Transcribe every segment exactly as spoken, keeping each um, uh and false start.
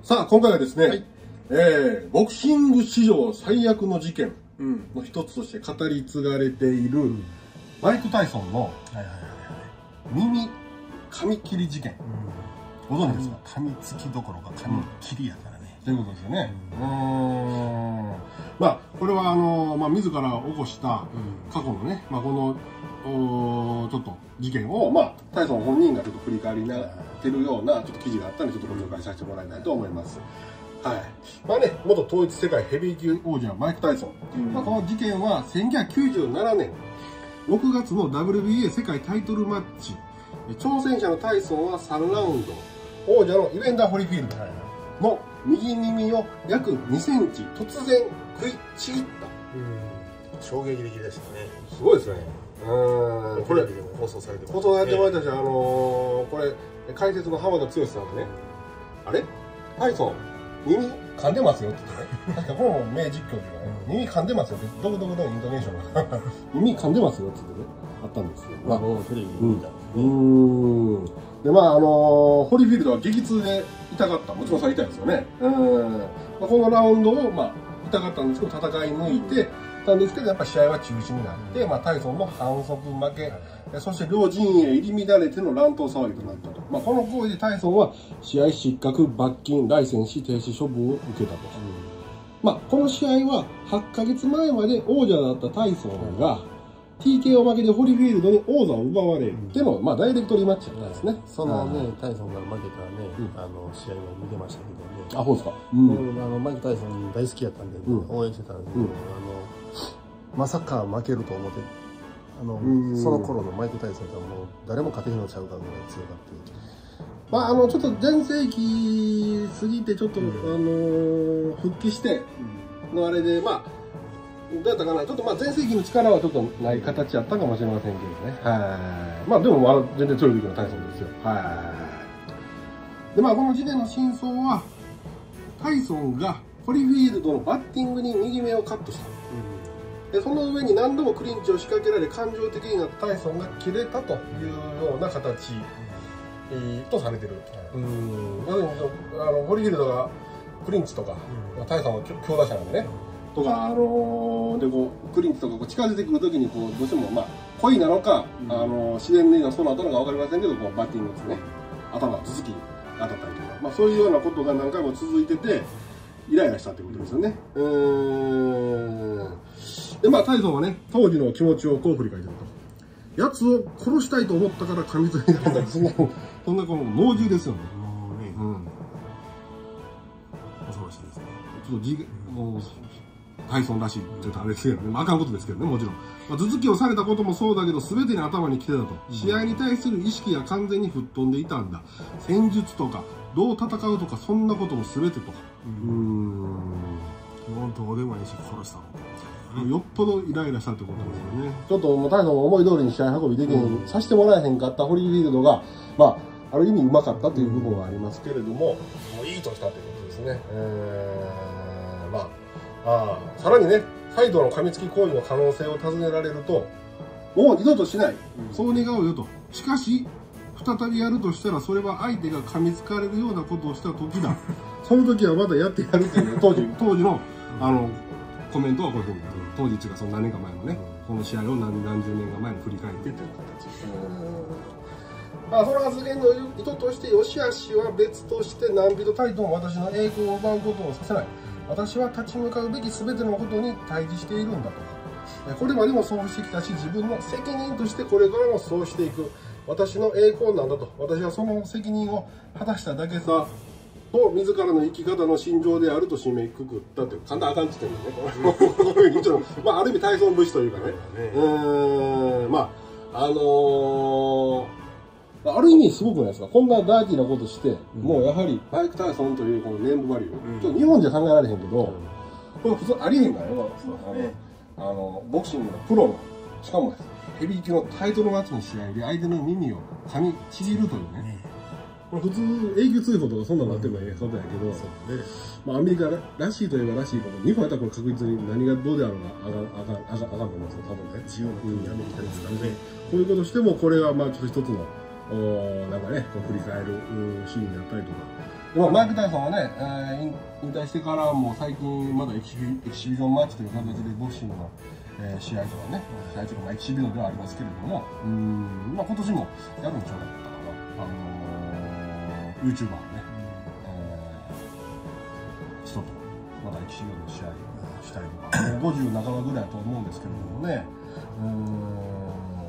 さあ今回はですね、はい、えー、ボクシング史上最悪の事件の一つとして語り継がれている、うん、マイク・タイソンの耳噛み切り事件、うん、ご存知ですか？ 噛みつきどころか噛み切りやからね、 ということですよね。うーん、まあこれはあの、まあ、自ら起こした過去のね、まあ、このおちょっと事件を、まあ、タイソン本人がちょっと振り返りなってるようなちょっと記事があったのでちょっとご紹介させてもらいたいと思います。はい。まあね、元統一世界ヘビー級王者マイク・タイソン。うん、まあこの事件はせんきゅうひゃくきゅうじゅうななねんろくがつの ダブリュービーエー 世界タイトルマッチ。挑戦者のタイソンはさんラウンド、王者のイベンダー・ホリフィールドの右耳を約にセンチ突然食いちぎった。 うん、衝撃的でしたね。 すごいですね。うん、 これ放送されて放送されてましたし、あのー、これ解説の浜田剛さんがね、あれタイソン耳噛んでますよって言ってね、確かこれも名実況でね、耳噛んでますよって、どこどこのイントネーションが耳噛んでますよって言ってね、あったんですよ。まあ、もうテレビ見たんですね。うん。で、まあ、あのー、ホリフィールドは激痛で痛かった。もちろんそれ痛いですよね。うん。まあ、このラウンドを、まあ、痛かったんですけど、戦い抜いてたんですけど、やっぱ試合は中止になって、まあ、タイソンの反則負け、そして両陣営入り乱れての乱闘騒ぎとなったと。まあ、この行為でタイソンは試合失格、罰金、ライセンス停止処分を受けたと。うん、まあ、この試合ははっかげつまえまで王者だったタイソンが ティーケーオー 負けでホリフィールドに王座を奪われるっていうのは、まあ、ダイレクトリーマッチだったんですね。 そのね、タイソンが負けたね、うん、あの試合を見てましたけどね。 あ、そうですか。 うん、あのマイク・タイソン大好きやったんで、ね、うん、応援してたんですけど、うん、あのまさか負けると思って、あのその頃のマイク・タイソンがもう誰も勝てへんのちゃうかぐらい強かった。 まあ、あのちょっと全盛期過ぎてちょっと、うん、あの復帰してのあれで、まあどうやったかな、ちょっとまあ全盛期の力はちょっとない形やったかもしれませんけどね。はい。まあでもまだ全然強い時のタイソンですよ。はい。でまあこの事件の真相は、タイソンがホリフィールドのバッティングに右目をカットした。うん、でその上に何度もクリンチを仕掛けられ感情的になったタイソンが切れたというような形。とされてる。うん。要するにあのホリフィールドがクリンチとか、うん、タイソンは強打者なんでね。とかあのー、でこうクリンチとかこう近づいてくるときにこうどうしてもまあ故意なのか、うん、あのー、自然にそうなったのかわかりませんけどこうバッティングですね。頭頭突き当たったりとか、まあそういうようなことが何回も続いててイライラしたってことですよね。うーん。でまあタイソンはね当時の気持ちをこう振り返ってると。やつを殺したいと思ったから噛みついたんだ。そんな、そんなこの猛獣ですよね。もうね。うん。恐ろしいですね。ちょっとじ、もう、タイソンらしいって言うとあれですけどね。まあ、あかんことですけどね、もちろん。まあ、頭突きをされたこともそうだけど、全てに頭に来てたと。試合に対する意識が完全に吹っ飛んでいたんだ。戦術とか、どう戦うとか、そんなことも全てと。うーん。 本当、どうでもいいし、殺したの。 よっぽどイライラしたってことですよね。ちょっともうタイソンが思い通りに試合運びできん、うん、させてもらえへんかったホリフィールドが、まあ、ある意味うまかったという部分はありますけれども、もういいとしたということですね。えー、まあ、あさらにね、再度の噛みつき行為の可能性を尋ねられると、もう二度としない。うん、そう願うよと。しかし、再びやるとしたら、それは相手が噛みつかれるようなことをした時だ。その時はまだやってやるっていう、当時、当時の、あの、コメントはこういうふうに、当時っていうかその何年か前のね、この試合を何何十年か前に振り返ってという形。まあその発言の意図として、良し悪しは別として何人たりとも私の栄光を奪うことをさせない。私は立ち向かうべき全てのことに対峙しているんだと。これまでもそうしてきたし、自分の責任としてこれからもそうしていく。私の栄光なんだと。私はその責任を果たしただけさ。と自らの生き方の心情であると締めくくったって簡単あかんって言ってるのね。こういうふうにちょっとまあある意味タイソン節というかね。うーんまああのー、ある意味すごくないですか。こんなダーティーなことして、うん、もうやはりマイク・タイソンというこのネームバリュー、うん、ちょっと日本じゃ考えられへんけど、うん、これ普通ありえへんからよ。あのあのボクシングのプロのしかもヘビー級のタイトルマッチの試合で相手の耳を噛みちぎるというね。普通永久追放とかそんなのなってもええことやけど、まあアメリカらしいといえばらしいこと、日本やったらこれ確実に何がどうであろうがあかんあかんあかんと思いますよ、多分ね。 自由な国アメリカですからね。 こういうことしてもこれはまあちょっと一つのおなんかねこう振り返るシーンであったりとか。 でもマイク・タイソンはね、えー、引引退してからも最近まだエキシビ、エキシビジョンマッチという形でボクシングの、えー、試合とかね、試合とか、まあ、エキシビジョンではありますけれども、うん、まあ、今年もやるんちゃうかったかな、あのー、YouTuber のね、えー、人とまだエキシビジョンの試合をしたりとか、もうごじゅう半ばぐらいだと思うんですけれどもね、うん、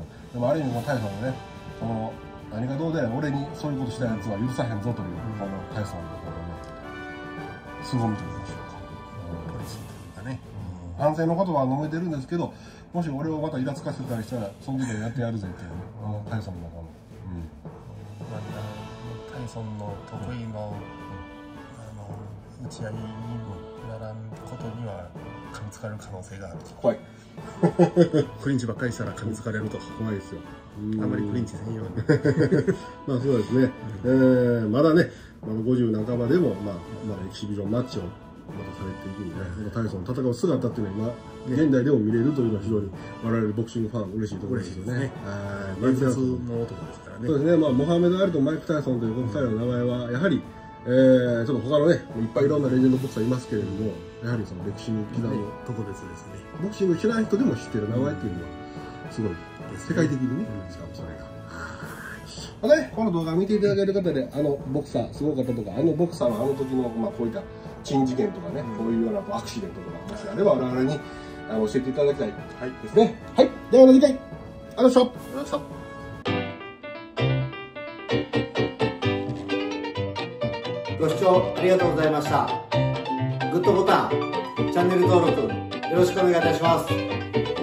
でもある意味、タイソンのね、その何がどうで俺にそういうことしたやつは許さへんぞという、このタイソンのこのね、凄みと言いましょうか、ポリシーというかね、反省のことは述べてるんですけど、もし俺をまたイラつかせたりしたら、その時はやってやるぜっていうね、あのタイソンのこの、うん、 タイソンの得意の、あの打ち合いにならんことには噛みつかれる可能性がある。 怖い。 クリンチばっかりしたら噛みつかれると。 怖いですよ。 あまりクリンチせんように。 まあそうですね、えー、まだね、まだごじゅう半ばでも、まあ、まだエキシビジョンマッチをまたされていくんで、ね、タイソンの戦う姿っていうのは今、現代でも見れるというのは非常に我々ボクシングファン嬉しいところですよね。 マイク・タイソンの男ですからね。 そうですね、まあ、モハメド・アリとマイク・タイソンというこのふたりの名前は、やはり、えー、ちょっと他のね、いっぱいいろんなレジェンドボクサーいますけれども、やはりその歴史に刻む、 特別ですね。 ボクシング知らない人でも知ってる名前っていうのは、すごい、世界的にね、しかもそれが。またね、この動画を見ていただける方で、あのボクサーすごかったとか、あのボクサーのあの時の、まあ、こういった珍事件とかね、こういうようなアクシデントとか、もしあれば我々にあの教えていただきたいですね。はい、ではまた次回、ありがとうございました。 ご視聴ありがとうございました。グッドボタン、チャンネル登録よろしくお願いいたします。